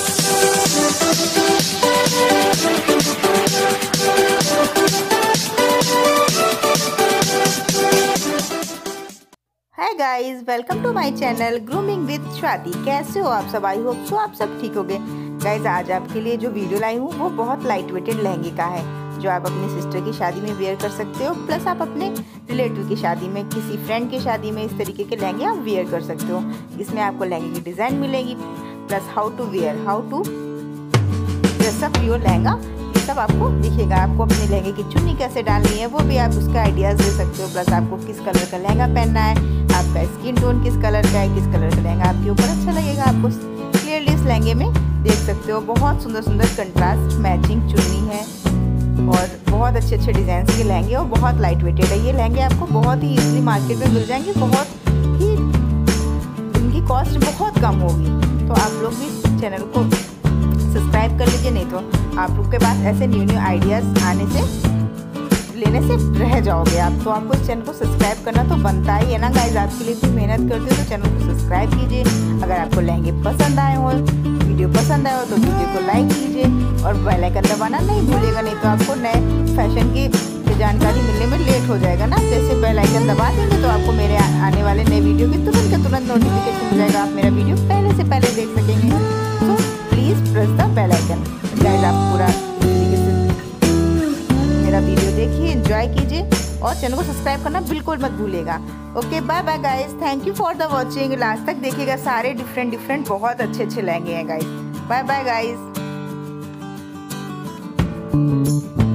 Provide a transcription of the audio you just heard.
Hi guys, welcome to my channel grooming with Swati. कैसे हो आप सब? आई होप सो आप सब ठीक होगे। गाइस, आज आपके लिए जो वीडियो लाई हूँ वो बहुत लाइट वेटेड लहंगे का है, जो आप अपनी सिस्टर की शादी में वेयर कर सकते हो। प्लस आप अपने रिलेटिव की शादी में, किसी फ्रेंड की शादी में इस तरीके के लहंगे आप वेयर कर सकते हो। इसमें आपको लहंगे की डिज़ाइन मिलेगी, plus how to wear, how to dress up your lehenga, ये सब आपको दिखेगा। आपको अपने लहंगे की चुन्नी कैसे डालनी है वो भी आप उसका आइडियाज़ दे सकते हो। प्लस आपको किस कलर का लहंगा पहनना है, आपका स्किन टोन किस कलर का है, किस कलर का लहंगा आपके ऊपर अच्छा लगेगा, आपको क्लियरली इस लहंगे में देख सकते हो। बहुत सुंदर सुंदर कंट्रास्ट मैचिंग चुन्नी है और बहुत अच्छे अच्छे डिज़ाइन के लहंगे और बहुत लाइट वेटेड है। ये लहंगे आपको बहुत ही इजीली मार्केट में मिल जाएंगे, बहुत ही इनकी कॉस्ट बहुत कम होगी। तो आप लोग भी चैनल को सब्सक्राइब कर लीजिए, नहीं तो आप लोग के पास ऐसे न्यू आइडियाज़ आने से लेने से रह जाओगे आप। तो आपको इस चैनल को सब्सक्राइब करना तो बनता ही है ना गाइस। आपके लिए इतनी मेहनत करते हो तो चैनल को सब्सक्राइब कीजिए। अगर आपको लहंगे पसंद आए हो, वीडियो पसंद आए हो तो वीडियो को लाइक कीजिए और बेल आइकन दबाना नहीं भूलिएगा, नहीं तो आपको नए फैशन की जानकारी मिलने में लेट हो जाएगा ना। जैसे बेल आइकन दबा देंगे तो आपको मेरे आने वाले नए वीडियो की तुरंत के तुरंत नोटिफिकेशन हो जाएगा, आप मेरा वीडियो पहले से पहले देख सकेंगे। तो please press the bell icon. Guys, आप पूरा तरीके से मेरा वीडियो देखिए, एंजॉय कीजिए और चैनल को सब्सक्राइब करना बिल्कुल मत भूलिएगा। Okay, bye bye guys, thank you for the watching. Last तक देखिएगा, सारे डिफरेंट बहुत अच्छे अच्छे लहंगे हैं गाइस। Bye bye guys.